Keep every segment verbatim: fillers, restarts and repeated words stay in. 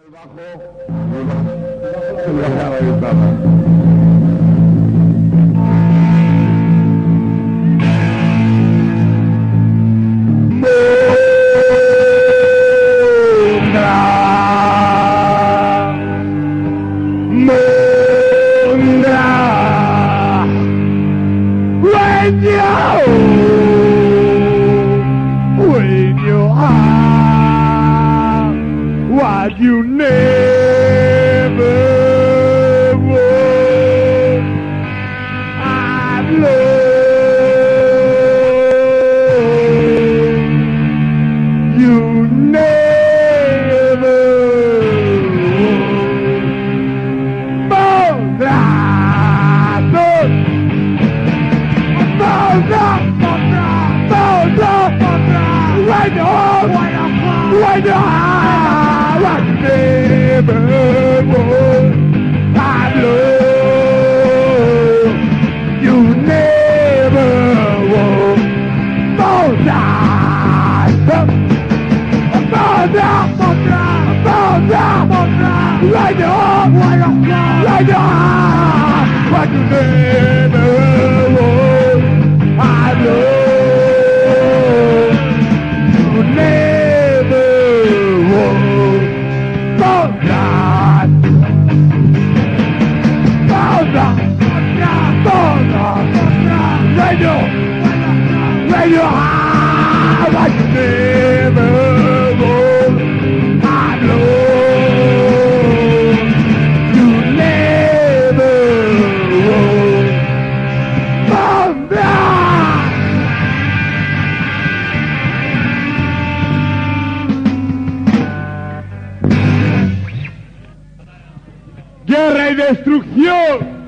Guerra y destrucción.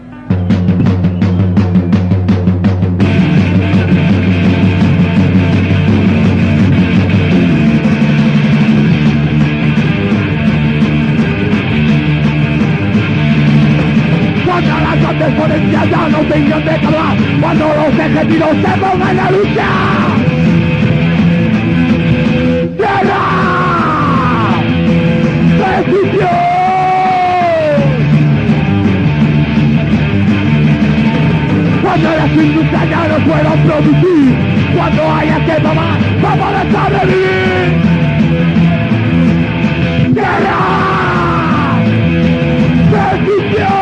Cuando las artes potencias ya no tengan de acabar, cuando los ejércitos se pongan a luchar. ¡Guerra! ¡Destrucción! Cuando las industrias ya no puedan producir, cuando haya que tomar, vamos a dejar de vivir. ¡Guerra! ¡Destrucción!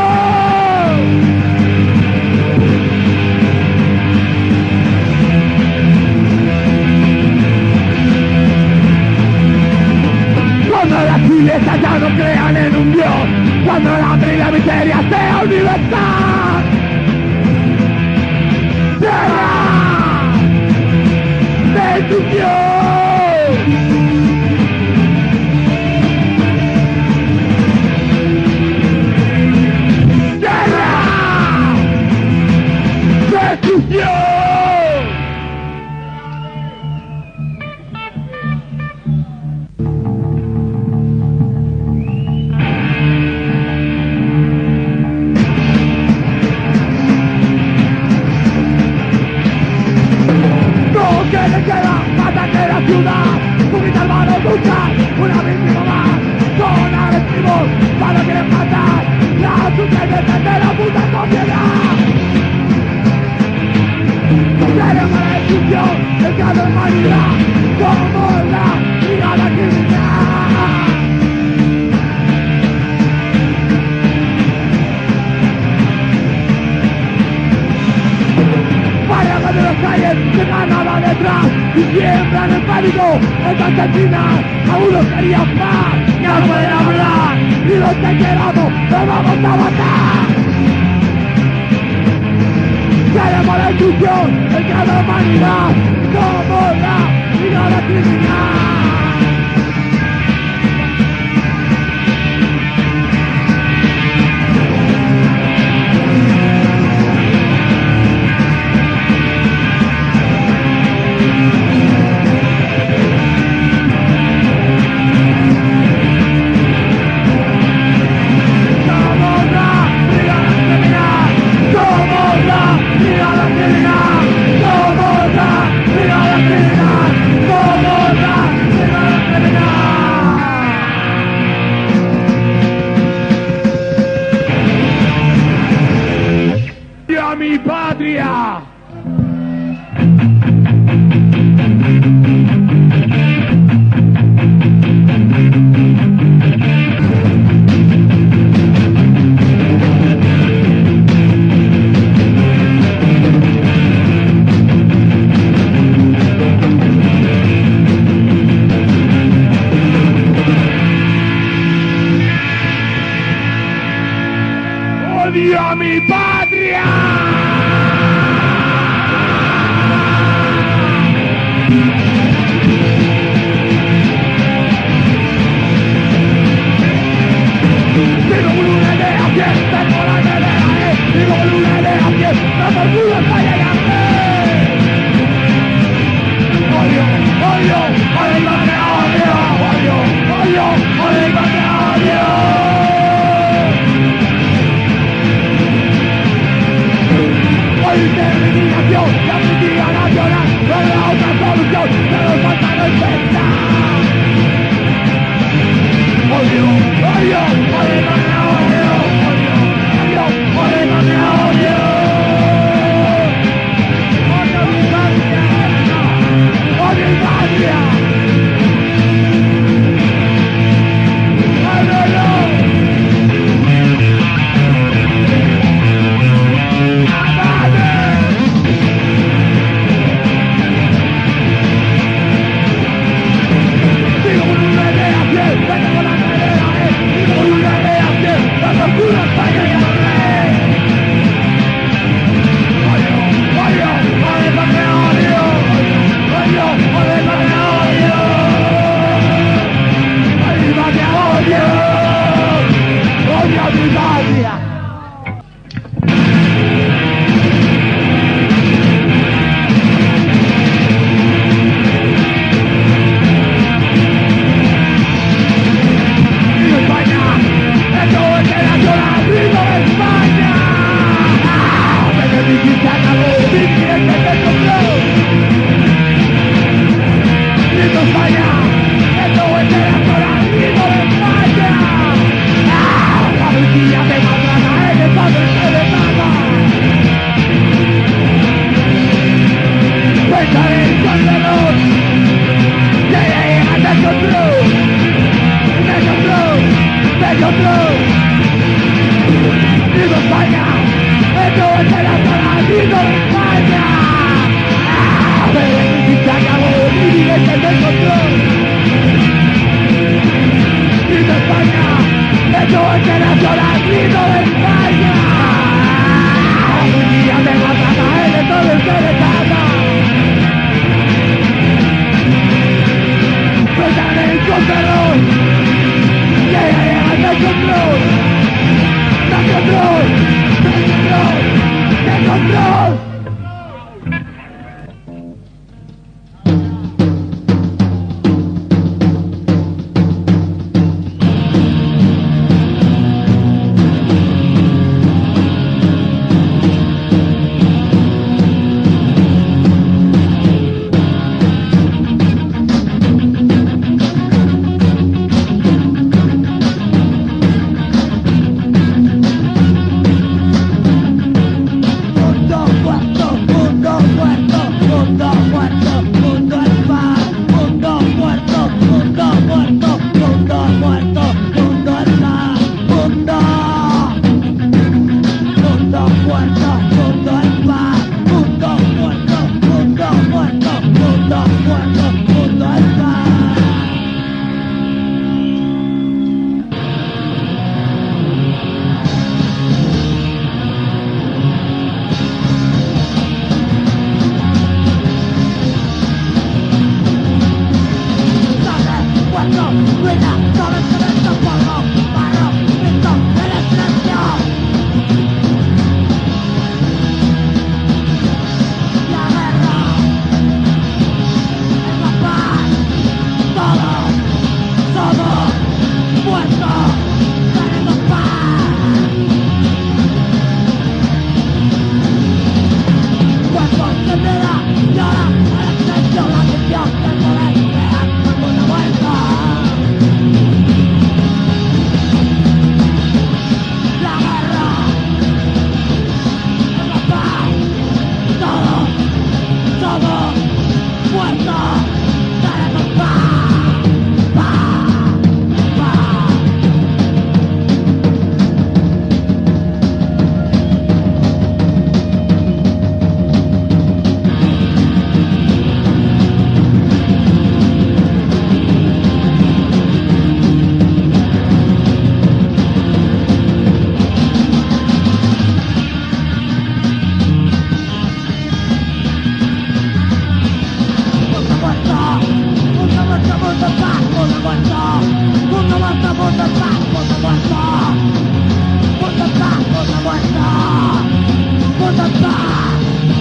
Cuando las iglesias ya no crean en un Dios, cuando la hambre y la miseria sea universal. ¡Guerra! ¡Destrucción! ¡Guerra! ¡Destrucción! Una víctima más, son agresivos, para quieren matar, la sucede de la puta sociedad. Queremos la destrucción de cada humanidad, como la brigada criminal. Varias de las calles se ganaba detrás y siembran el pánico en tanta China. Aún no querían más, ya no pueden hablar, y los que queramos los vamos a matar. Queremos la destrucción de cada humanidad, como la brigada criminal. Somos la ruina, todo el cemento, polvo, barro, viento, el silencio. La guerra es la paz, todos somos muertos, tenemos paz. Cuerpo encendida, llora el silencio, la ficción del poder crear una vuelta. La guerra es la paz, todos somos muertos, tenemos paz, paz, paz. Mundo muerto, mundo muerto, mundo paz, mundo muerto. Mundo muerto, mundo paz, mundo muerto. Mundo paz, mundo muerto. Mundo paz.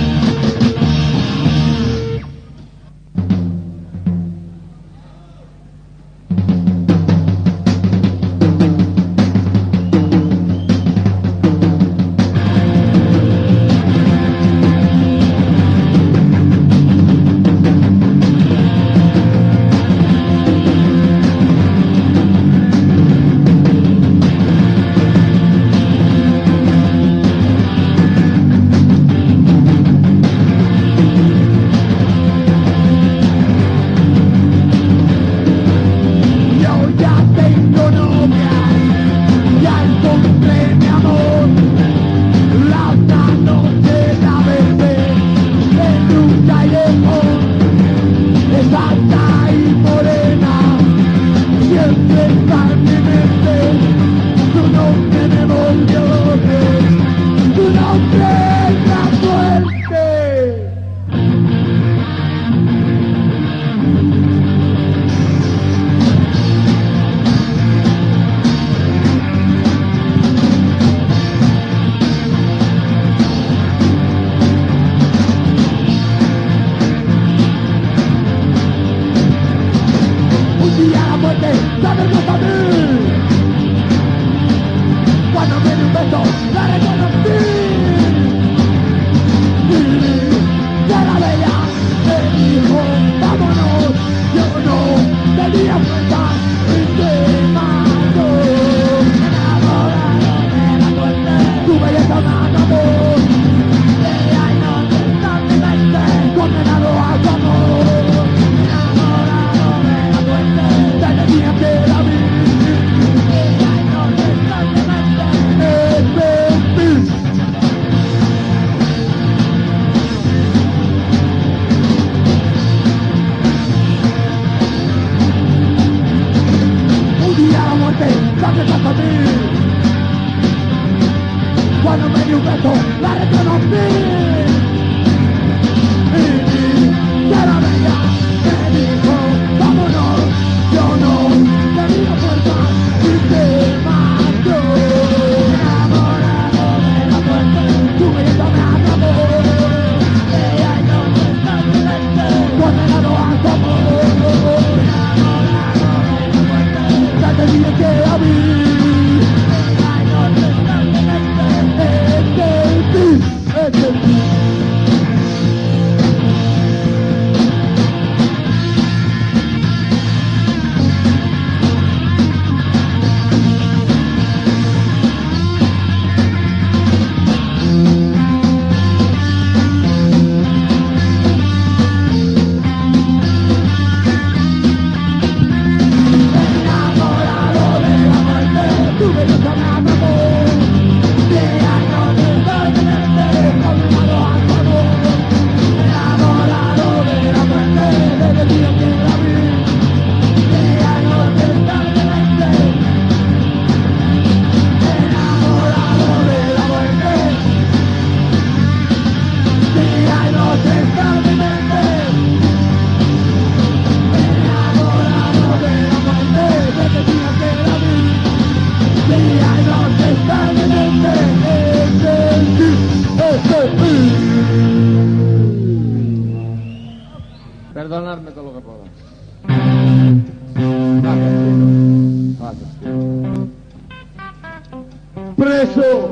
Yo ya tengo novia, ya encontré mi amor. La otra noche la bebé en un callejón. Es alta y morena, siempre está en mi mente. Su nombre me volvió loco, su nombre es la suerte. Un día la muerte sabe más a mí. Cuando me dio un beso la reconocí. Y ya la veía, me dijo vámonos. Yo no tenía fuerza y se mató. Enamorado de la suerte, tu belleza me acabó. De día y noche está en mi mente, condenado a su amor. Enamorado de la suerte, te tenía que la vi. Perdonadme todo lo que podáis. Gracias, tío. Gracias, tío. ¡Preso!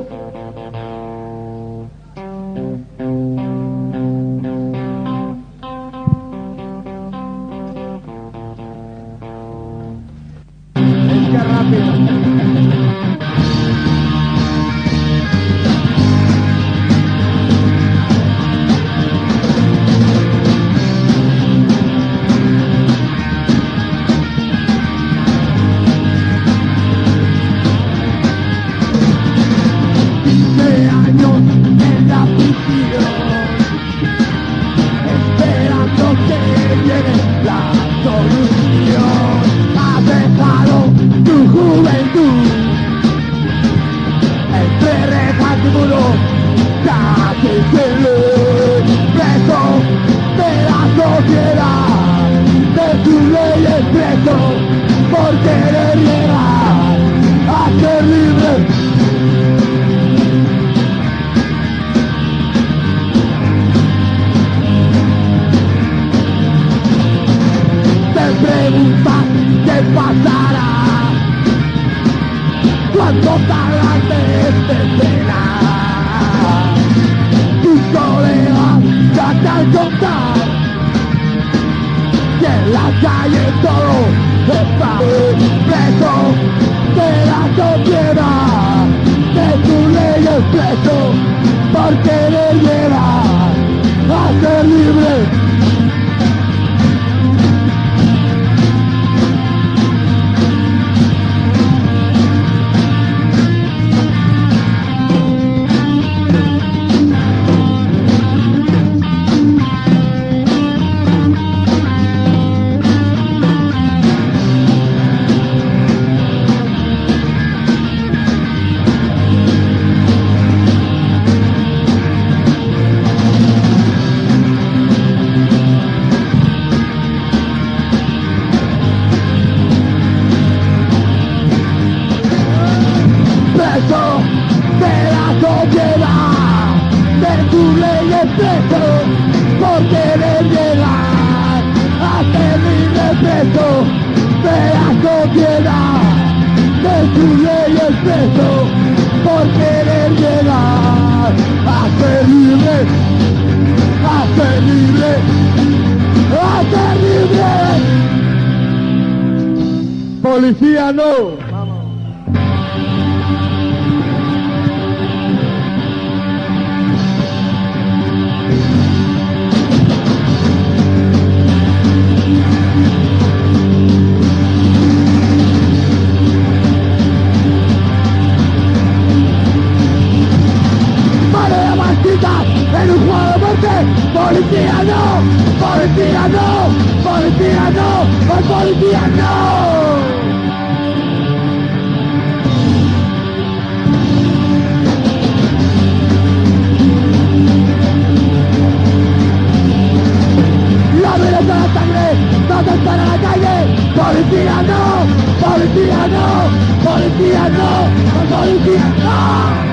Es que rápido. Por querer llegar a ser libre. Te preguntas qué pasará cuando salgas de esta escena. Tus colegas ya te han contado que en la calle todo está preso de la sociedad, de tus leyes preso, por querer llegar a ser libre. Por querer llegar a ser libre preso de la sociedad, de sus leyes preso, por querer llegar a ser libre, a ser libre, a ser libre. Policía no. En un juego de muerte, policía no, policía no, policía no, el policía no. La violencia de la sangre, ¿dónde están en la calle? Policía no, policía no, policía no, el policía no.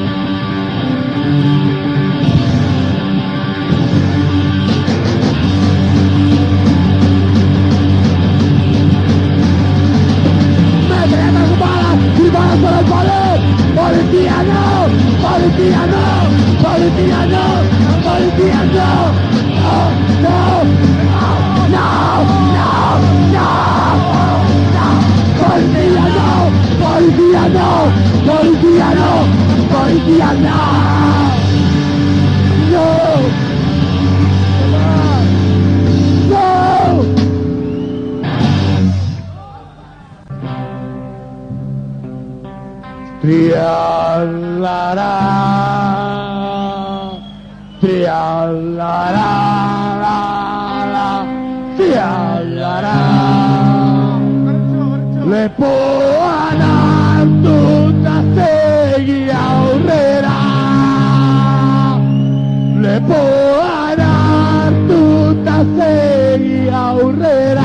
Por el poder, policía no, policía no, policía no, policía no, no, no, no, no, no, no, policía no, policía no, policía no, policía no, no, no. Trialará, trialará, trialará. Le puedo dar tu segui aurrera. Le puedo dar tu segui aurrera.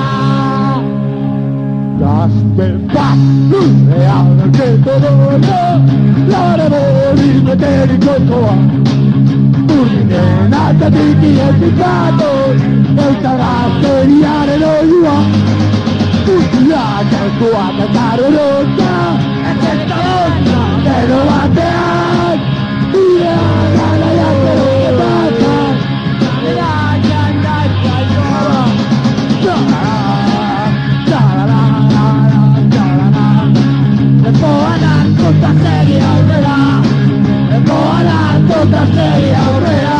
Aspetta, reale che todo no, la revolver meter in conto a Urmine, nata di chi è piccato, e seriare lo io tutti là del tuo cantare rotta e questa rotta che non va bene via la la la che non è basta la la la la la la la e poi la tutta seria avrà e poi la tutta seria avrà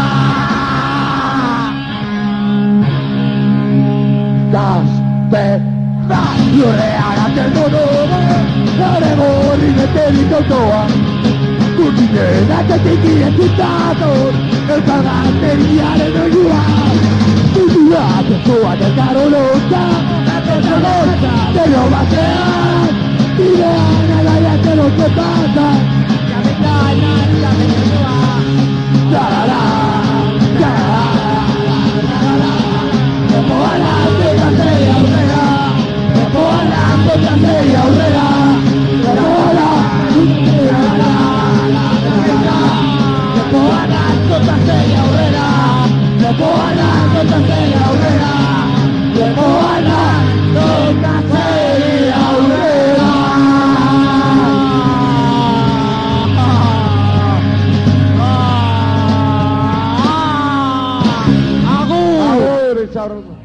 io le arate del dolore saremo rimettere con tua tutti che la che è citato e caratteriale non giura tutti la che tua del caro lotta la cosa lotta che non va a ti veana la la che non si passa la medaglia la medaglia la la la la la la e poi la tutta seria avrà Buona cosa sei aurrera, buona buona cosa sei aurrera, buona cosa sei aurrera, buona cosa sei aurrera. Agur, ciao.